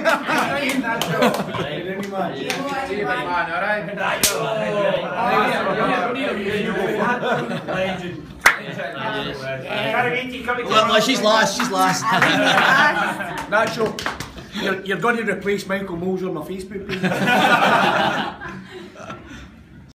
Well, she's last. Nacho, you're going to replace Michael Moser on my Facebook page.